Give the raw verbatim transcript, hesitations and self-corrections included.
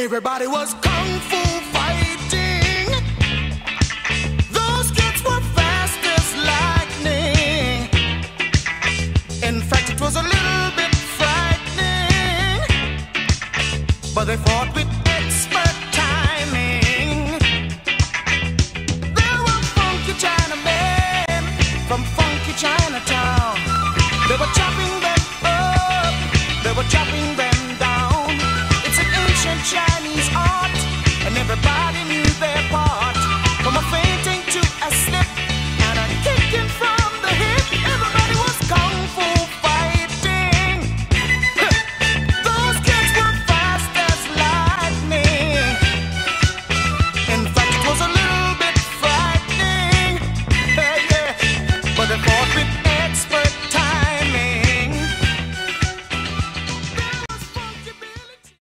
Everybody was kung fu fighting. Those kids were fast as lightning. In fact, it was a little bit frightening, but they fought with expert timing. There were funky Chinamen from funky Chinatown. They were chopping them up, they were chopping them down. It's an ancient Chinese art, and everybody knew their part. From a fainting to a slip and a kicking from the hip, everybody was kung fu fighting. Those kids were fast as lightning. In fact, it was a little bit frightening, yeah, yeah. But they fought with experts.